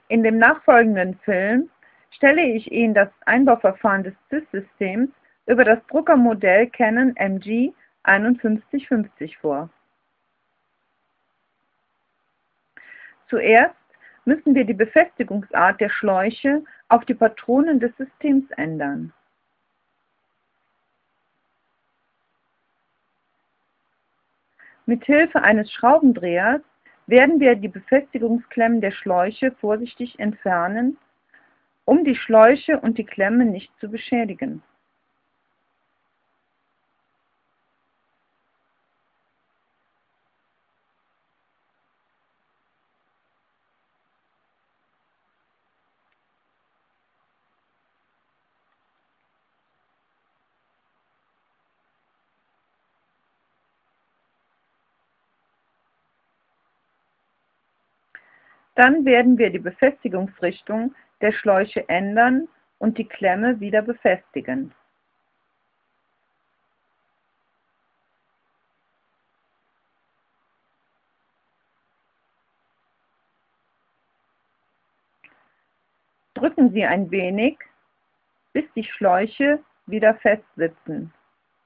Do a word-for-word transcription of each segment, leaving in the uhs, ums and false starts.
In dem nachfolgenden Film stelle ich Ihnen das Einbauverfahren des C I S-Systems über das Druckermodell Canon M G einundfünfzig fünfzig vor. Zuerst müssen wir die Befestigungsart der Schläuche auf die Patronen des Systems ändern. Mithilfe eines Schraubendrehers werden wir die Befestigungsklemmen der Schläuche vorsichtig entfernen, um die Schläuche und die Klemmen nicht zu beschädigen. Dann werden wir die Befestigungsrichtung der Schläuche ändern und die Klemme wieder befestigen. Drücken Sie ein wenig, bis die Schläuche wieder fest sitzen.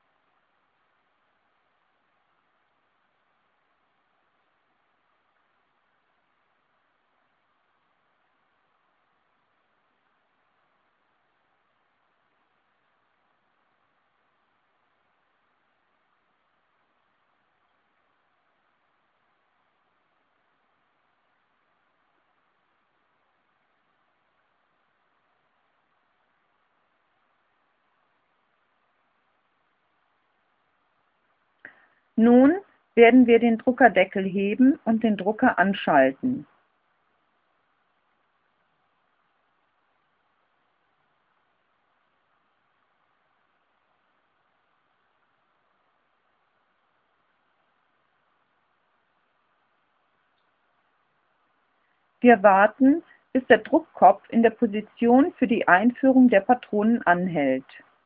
Nun werden wir den Druckerdeckel heben und den Drucker anschalten. Wir warten, bis der Druckkopf in der Position für die Einführung der Patronen anhält.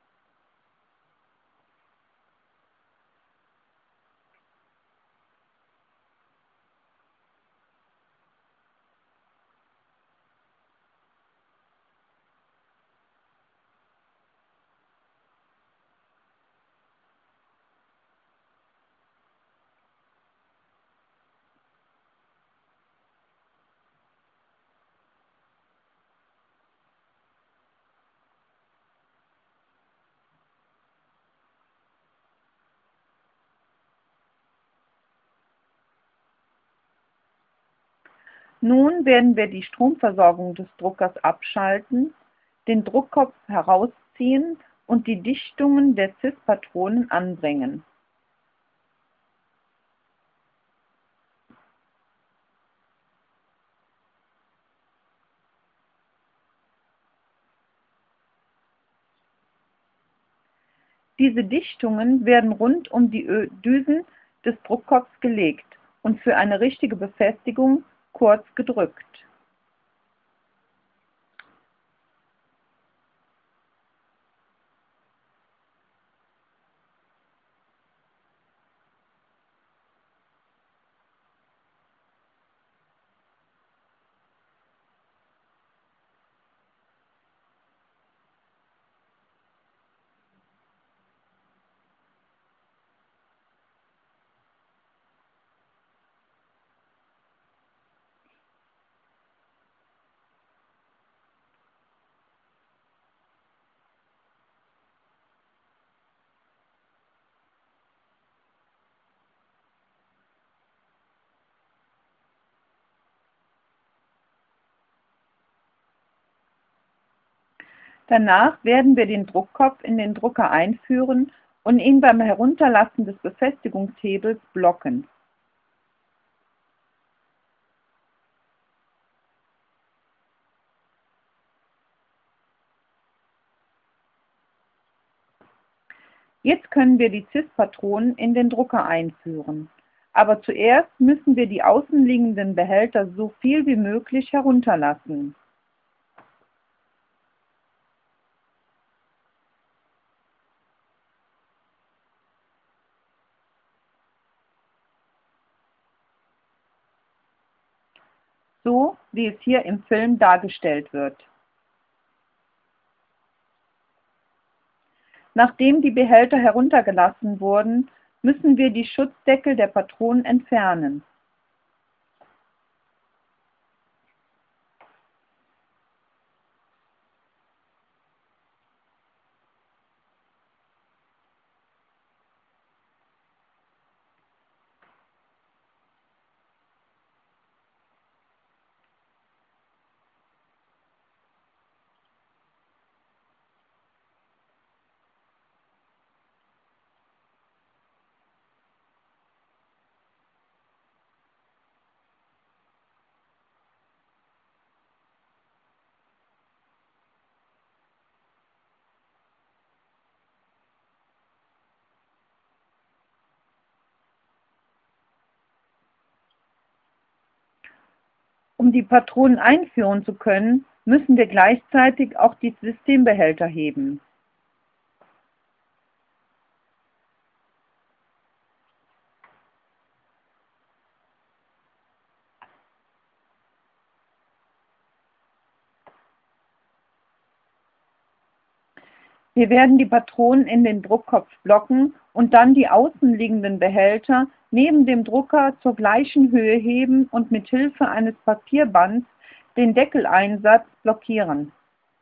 Nun werden wir die Stromversorgung des Druckers abschalten, den Druckkopf herausziehen und die Dichtungen der C I S-Patronen anbringen. Diese Dichtungen werden rund um die Düsen des Druckkopfs gelegt und für eine richtige Befestigung kurz gedrückt. Danach werden wir den Druckkopf in den Drucker einführen und ihn beim Herunterlassen des Befestigungshebels blocken. Jetzt können wir die C I S-Patronen in den Drucker einführen, aber zuerst müssen wir die außenliegenden Behälter so viel wie möglich herunterlassen. so wie es hier im Film dargestellt wird. Nachdem die Behälter heruntergelassen wurden, müssen wir die Schutzdeckel der Patronen entfernen. Um die Patronen einführen zu können, müssen wir gleichzeitig auch die Systembehälter heben. Wir werden die Patronen in den Druckkopf blocken und dann die außenliegenden Behälter neben dem Drucker zur gleichen Höhe heben und mit Hilfe eines Papierbands den Deckeleinsatz blockieren.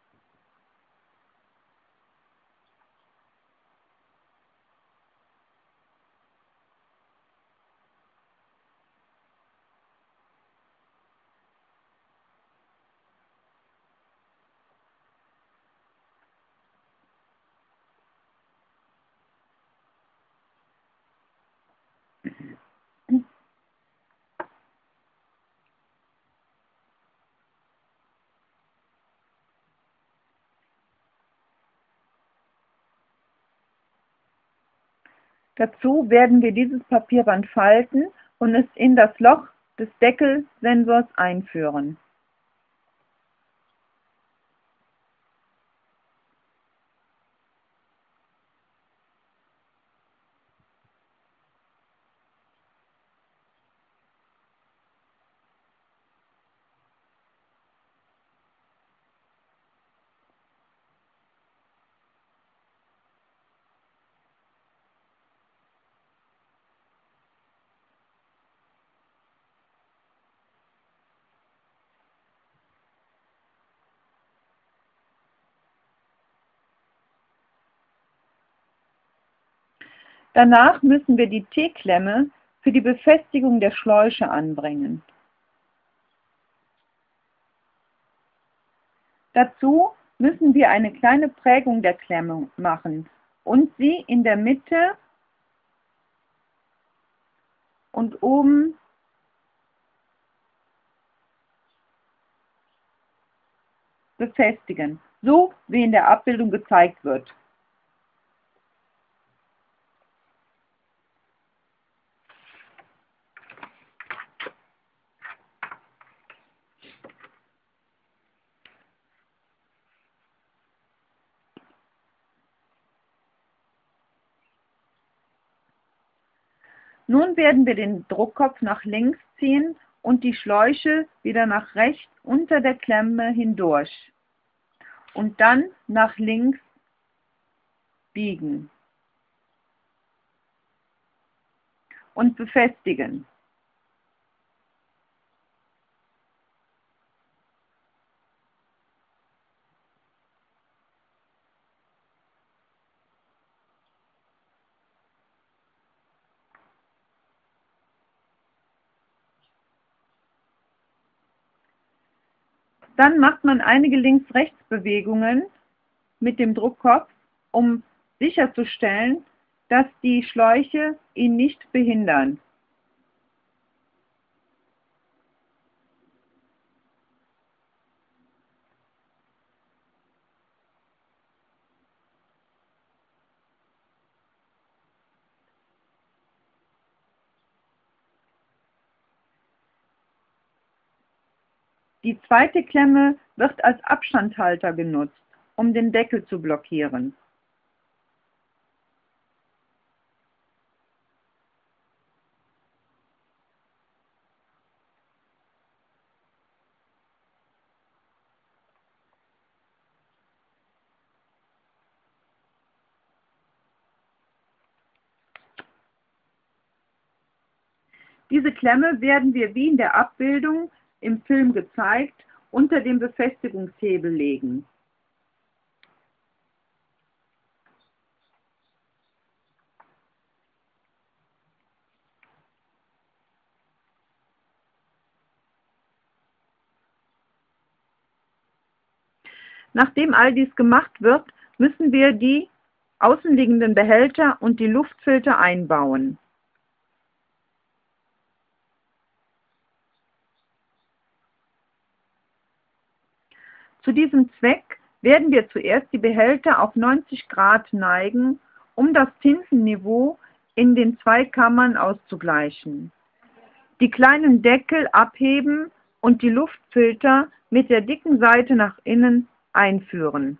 Dazu werden wir dieses Papierband falten und es in das Loch des Deckelsensors einführen. Danach müssen wir die T-Klemme für die Befestigung der Schläuche anbringen. Dazu müssen wir eine kleine Prägung der Klemme machen und sie in der Mitte und oben befestigen, so wie in der Abbildung gezeigt wird. Nun werden wir den Druckkopf nach links ziehen und die Schläuche wieder nach rechts unter der Klemme hindurch und dann nach links biegen und befestigen. Dann macht man einige Links-Rechts-Bewegungen mit dem Druckkopf, um sicherzustellen, dass die Schläuche ihn nicht behindern. Die zweite Klemme wird als Abstandhalter genutzt, um den Deckel zu blockieren. Diese Klemme werden wir, wie in der Abbildung im Film gezeigt, unter den Befestigungshebel legen. Nachdem all dies gemacht wird, müssen wir die außenliegenden Behälter und die Luftfilter einbauen. Zu diesem Zweck werden wir zuerst die Behälter auf neunzig Grad neigen, um das Tintenniveau in den zwei Kammern auszugleichen. Die kleinen Deckel abheben und die Luftfilter mit der dicken Seite nach innen einführen.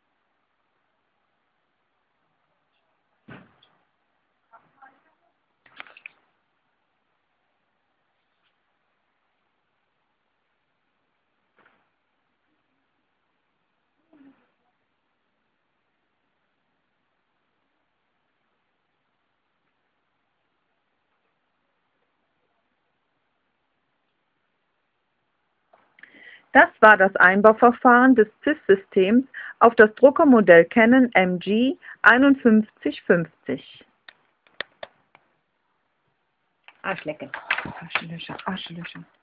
Das war das Einbauverfahren des C I S-Systems auf das Druckermodell Canon M G einundfünfzig fünfzig. Arschlecke. Arschlöcher, Arschlöcher.